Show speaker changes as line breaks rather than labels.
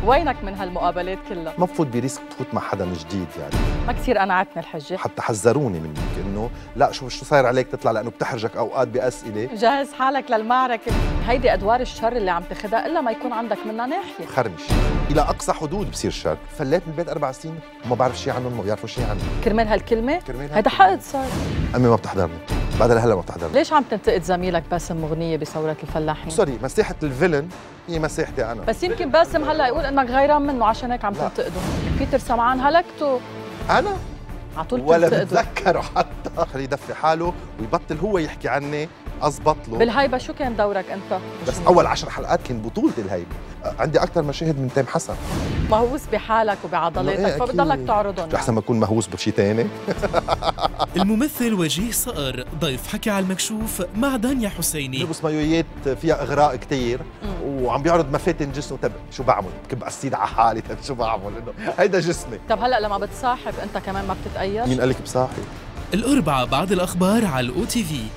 وينك من هالمقابلات كلها؟
ما بفوت بريسك تفوت مع حدا جديد يعني.
ما كثير قنعتني الحجة.
حتى حذروني منك انه لا شو صاير عليك تطلع لانه بتحرجك اوقات باسئله.
جهز حالك للمعركة. هيدي ادوار الشر اللي عم تاخدها الا ما يكون عندك منها ناحية.
خرمش الى اقصى حدود بصير شر. فليت من البيت 4 سنين وما بعرف شيء عنهم، ما بيعرفوا شيء عني.
كرمال هالكلمة؟
كرمال
هيدا حقد صار.
امي ما بتحضرني، بعد لهلا ما بتحضرني.
ليش عم تنتقد زميلك باسم مغنية بثورة الفلاحين؟
سوري، مساحة الفيلن هي مساحتي انا.
بس يمكن باسم هلا يقول انك غيران منه عشان هيك عم تنتقده. بيتر سمعان هلكته.
انا؟
على طول
ولا
بتنتقده.
بتذكره حتى. خليه يدفي حاله ويبطل هو يحكي عني، اضبط له.
بالهيبة شو كان دورك انت؟
بس اول 10 حلقات كان بطولة الهيبة. عندي اكثر مشاهد من تيم حسن.
مهووس بحالك وبعضلاتك فبضلك تعرضهم.
احسن ما اكون مهووس بشيء ثاني.
الممثل وجيه صقر ضيف حكي على المكشوف مع دانيا حسيني.
لبس مايويات فيها اغراء كثير وعم بيعرض مفاتن جسمه. طب شو بعمل؟ بكب السيد على حالي. طب شو بعمل؟ انه هيدا جسمي.
طب هلا لما بتصاحب انت كمان ما بتتأيش؟
مين قال لك بصاحي؟
الأربعاء بعد الأخبار على الأو تي في.